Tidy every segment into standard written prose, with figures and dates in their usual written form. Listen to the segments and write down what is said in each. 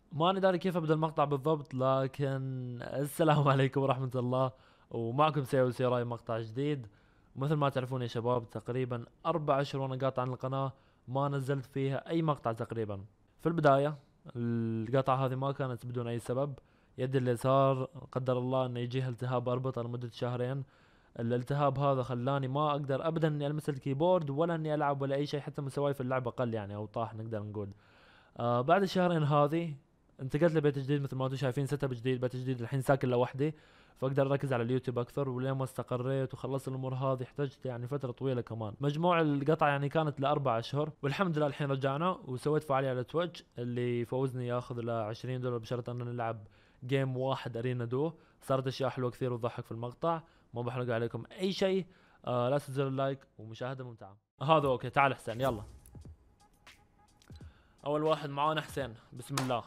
ماني داري كيف ابدا المقطع بالضبط، لكن السلام عليكم ورحمة الله. ومعكم سيو سيراي مقطع جديد. مثل ما تعرفون يا شباب، تقريبا 4 اشهر وانا قاطع عن القناة، ما نزلت فيها اي مقطع تقريبا. في البداية القطعة هذه ما كانت بدون اي سبب. يدي اليسار قدر الله انه يجيها التهاب اربطة لمدة شهرين. الالتهاب هذا خلاني ما اقدر ابدا اني المس الكيبورد ولا اني العب ولا اي شيء، حتى مستواي في اللعبة قل يعني او طاح نقدر نقول. بعد الشهرين هذه انتقلت لبيت جديد، مثل ما انتم شايفين سيت اب جديد، بيت جديد، الحين ساكن لوحدي. فاقدر اركز على اليوتيوب اكثر، ولين ما استقريت وخلصت الامور هذه احتجت يعني فتره طويله كمان. مجموع القطع يعني كانت ل4 اشهر، والحمد لله الحين رجعنا وسويت فعاليه على تويتش اللي فوزني ياخذ ل $20 بشرط اننا نلعب جيم واحد ارينا دو. صارت اشياء حلوه كثير وتضحك في المقطع. ما بحرق عليكم اي شيء. لا تنسوا اللايك ومشاهده ممتعه. هذا اوكي، تعال حسين يلا. اول واحد معانا حسين، بسم الله.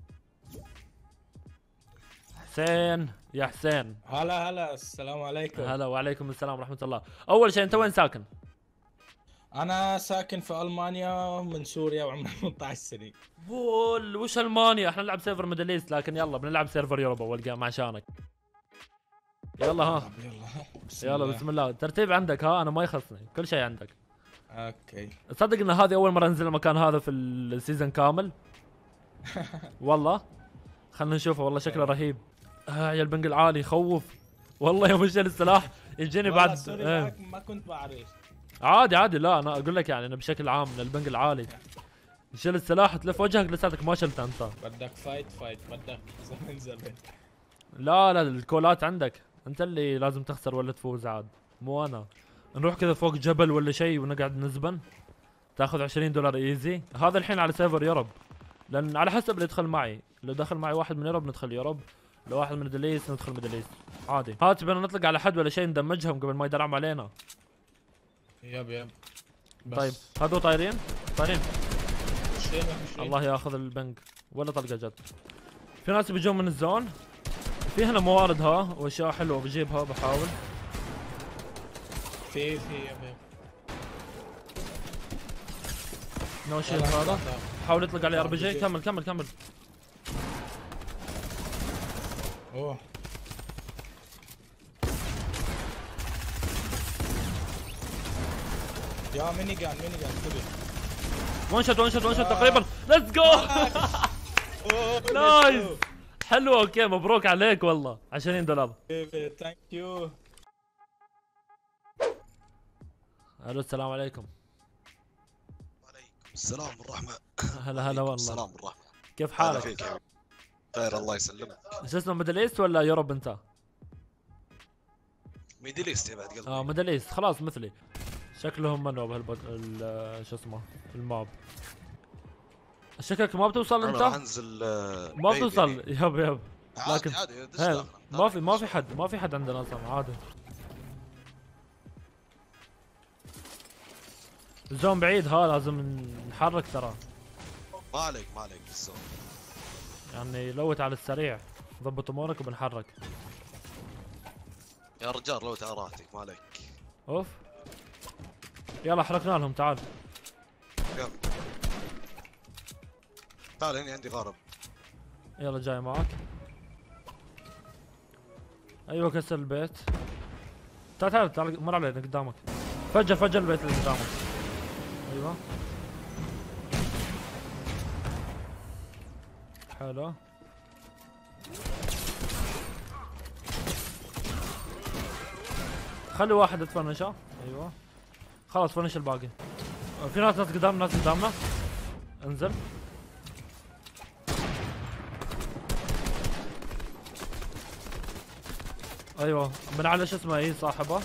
حسين يا حسين. هلا هلا، السلام عليكم. هلا وعليكم السلام ورحمة الله. أول شيء أنت وين ساكن؟ أنا ساكن في ألمانيا، من سوريا، وعمري 18 سنة. بول وش ألمانيا؟ احنا نلعب سيرفر ميدل ايست، لكن يلا بنلعب سيرفر يوروبا والقى عشانك. يلا ها. يلا بسم يلا الله. بسم الله. الترتيب عندك ها، أنا ما يخصني، كل شيء عندك. اوكي. تصدق إن هذه أول مرة أنزل المكان هذا في السيزون كامل؟ والله. خلنا نشوفه، والله شكله رهيب. يا البنج العالي يخوف. والله يوم اشيل السلاح يجيني والله بعد. سوري معك، ما كنت بعرف. عادي عادي، لا أنا أقول لك يعني أنا بشكل عام من البنج العالي. شيل السلاح تلف وجهك لساتك ما شلته انت. بدك فايت بدك زمن. لا لا، الكولات عندك انت اللي لازم تخسر ولا تفوز عاد، مو انا. نروح كذا فوق جبل ولا شيء ونقعد نزبن. تاخذ $20 ايزي. هذا الحين على سيرفر يوروب، لان على حسب اللي يدخل معي. لو دخل معي واحد من يوروب ندخل يوروب، لو واحد من ميدل ندخل ميدل ايست عادي. هات بدنا نطلق على حد ولا شيء ندمجهم قبل ما يدرعم علينا. يب بس. طيب هذو طايرين طايرين. مشينا. الله ياخذ البنك، ولا طلقه جت. في ناس بيجون من الزون. في هنا موارد ها واشياء حلوه بجيبها بحاول. في يب. نو شيت هذا. حاول يطلق عليه RPG. كمل كمل كمل. اوه يا ميني جان كبير. وان شوت وان شوت وان شوت تقريبا. ليتس جو. نايس. حلو اوكي، مبروك عليك والله. $20. ثانك يو. الو السلام عليكم. وعليكم السلام والرحمة. هلا هلا وعليكم والله. السلام والرحمة. كيف هلا حالك؟ فيك يا حبيبي. خير الله يسلمك. شو اسمه، ميدل ايست ولا يوروب انت؟ ميدل ايست يا بعد قلبي. ميدل ايست خلاص مثلي. شكلهم منو شو اسمه الماب. شكلك ما بتوصل انا راح انت؟ انزل ما بيبي. بتوصل يب يب. عادي لكن عادي دش هي داخل. ما في حد عندنا اصلا عادي. الزون بعيد ها، لازم نحرك ترى. ما عليك بالزون. يعني لوت على السريع، ضبط امورك وبنحرك. يا رجال لو تعال راحتك ما عليك. اوف. يلا حركنا لهم، تعال. يلا تعال هنا عندي غارب. يلا جاي معك. ايوه كسر البيت. تعال تعال تعال، مر علينا قدامك. فجر البيت اللي قدامك. ايوه حلو. خلي واحد يتفنشه. ايوه خلاص فنش الباقي. في ناس قدامنا. انزل. ايوه من على شو اسمه ايه صاحبه.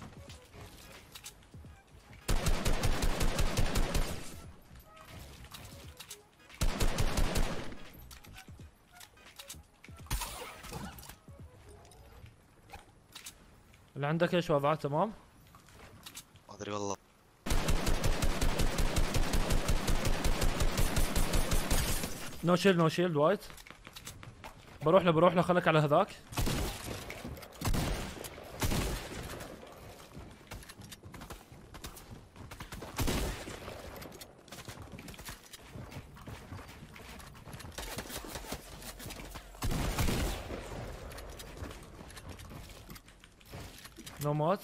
اللي عندك ايش وضعه تمام؟ ما ادري والله. نو شيلد وايت. بروح له خليك على هذاك. نو موت.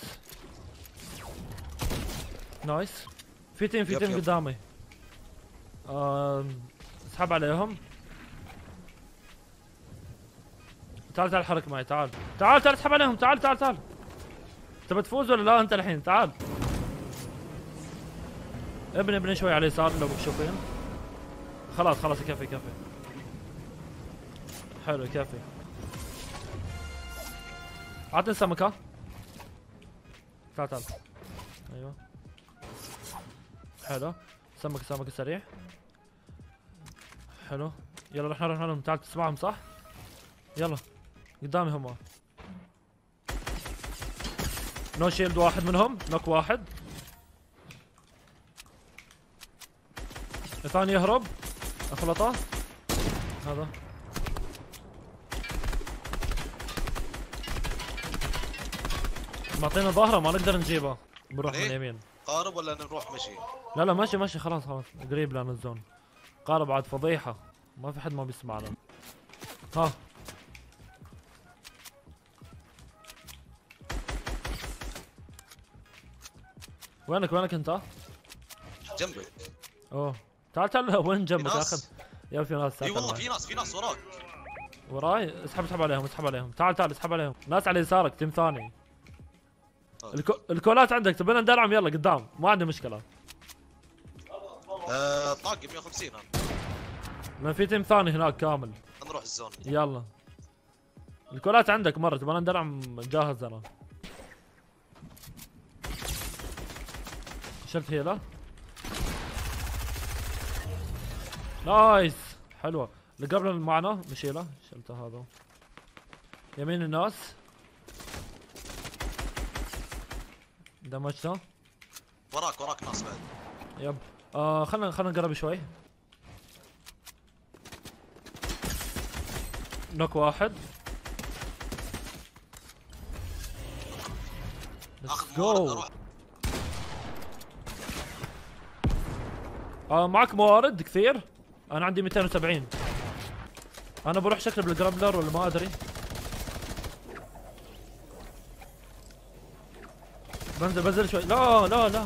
نايس. في تيم يب. قدامي. اسحب عليهم. تعال حرك معي. تعال اسحب عليهم. تعال تبى تفوز ولا لا انت الحين؟ تعال ابني شوي على اليسار لو بتشوفين. خلاص كفي. حلو كفي. عطني سمكة. تعال. ايوه حلو. سمكة سريع. حلو. يلا رح نروح لهم. تعال تسمعهم صح؟ يلا قدامي هم. نو شيلد واحد منهم. نوك واحد. الثاني يهرب. اخلطه. هذا معطينا ظهره ما نقدر نجيبه. بنروح من إيه؟ اليمين. قارب ولا نروح مشي؟ لا ماشي خلاص قريب لنا الزون. قارب عاد فضيحة. ما في حد ما بيسمعنا. ها وينك انت؟ جنبك. اوه تعال وين جنبك في ناس. اخذ. يا في ناس. اي والله في ناس وراك. وراي. اسحب عليهم. تعال اسحب عليهم. ناس على يسارك. تيم ثاني. الكولات عندك تبينا ندرعم. يلا قدام ما عندي مشكلة. طاقم 150 انا. ما في تيم ثاني هناك كامل. نروح الزون. يلا الكولات عندك مرة تبغى ندرعم. جاهز انا. شلت هيلة. نايس حلوة. اللي قبل معنا مشيله. شلته هذا. يمين الناس. دمجته. وراك ناس بعد. يب. خلنا نقرب شوي. نوك واحد. اخذ جو. موارد اروح. معك موارد كثير؟ انا عندي 270. انا بروح شكل بالجرابلر ولا ما ادري. بنزل شوي. لا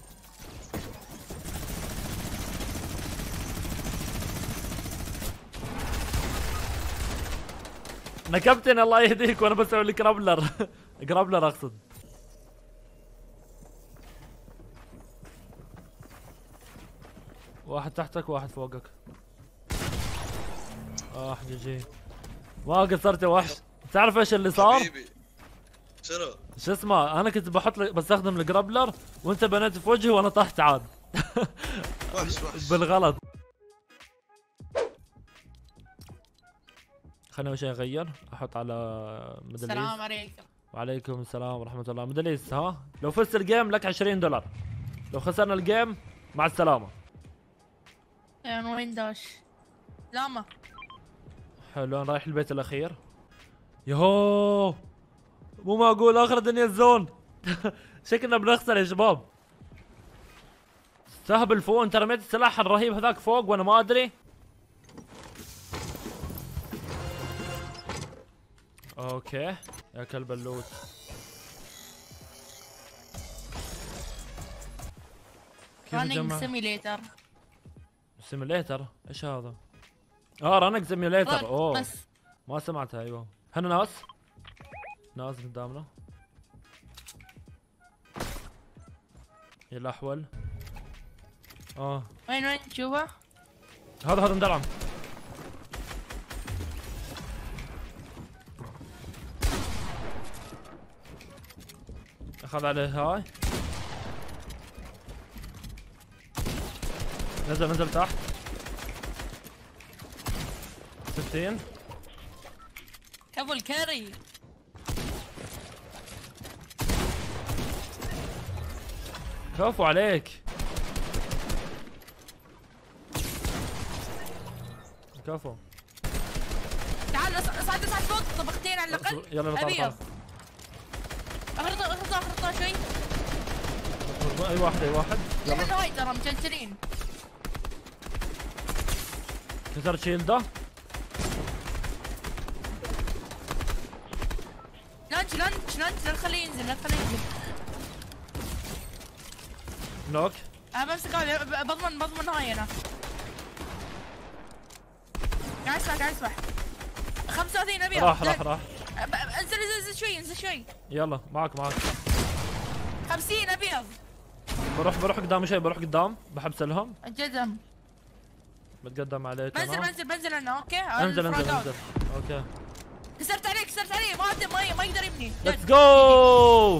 نكبتني الله يهديك وانا بسوي لك جرابلر. جرابلر اقصد. واحد تحتك واحد فوقك. جي ما قصرت يا وحش. تعرف ايش اللي صار؟ حبيبي شنو؟ شو اسمه انا كنت بستخدم الجرابلر وانت بنيت في وجهي وانا طحت عاد. وحش بالغلط. خليني اول شيء اغير. احط على ميدل السلام ايست. عليكم. وعليكم السلام ورحمة الله. ميدل ايست. ها لو فزت الجيم لك $20. لو خسرنا الجيم مع السلامة. يعني وين داش؟ لاما. حلو انا رايح البيت الاخير. يهو مو معقول اخر دنيا الزون. شكلنا بنخسر يا شباب. استهبل فوق. انت رميت السلاح الرهيب هذاك فوق وانا ما ادري. اوكي يا كلب اللوت. كيف رانينج نجمع؟ سيميليتر. ايش هذا؟ رانك سيميوليتر. اوه بس ما سمعتها. ايوه هنا ناس قدامنا. يلا احول. وين تشوفه؟ هذا مدرعم. اخذ عليه هاي. نزل تحت. 60. كفو الكاري. كفو عليك. كفو. تعال اصعد فوق طبقتين على الاقل. يلا نطلع. ابيض. اخرطها شوي. اي واحد. احنا هاي ترى مجلجلين. كسرت شيلده. لا لانش لانش لانش، لا تخليه ينزل لا تخليه ينزل. نوك. انا بمسك هذا، بضمن هاي انا. قاعد اسمع قاعد اسمع. 35 ابيض. راح. انزل شوي. يلا معك 50 ابيض. بروح قدام شوي، بروح قدام بحبس لهم. الجزم. بتقدم عليك. بنزل انا اوكي. انزل. اوكي. كسرت عليه ما يقدر يبني. ليتس جو.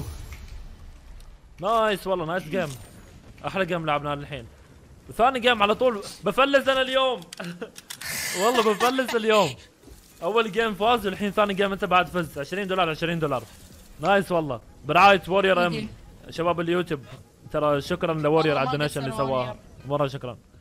نايس والله، نايس جيم. احلى جيم لعبناه الحين. ثاني جيم على طول بفلس انا اليوم. والله بفلس اليوم. اول جيم فاز والحين ثاني جيم انت بعد فز. $20 نايس والله، برعاية وورير ام. شباب اليوتيوب ترى شكرا لوورير على الدونيشن اللي سواها، مره شكرا.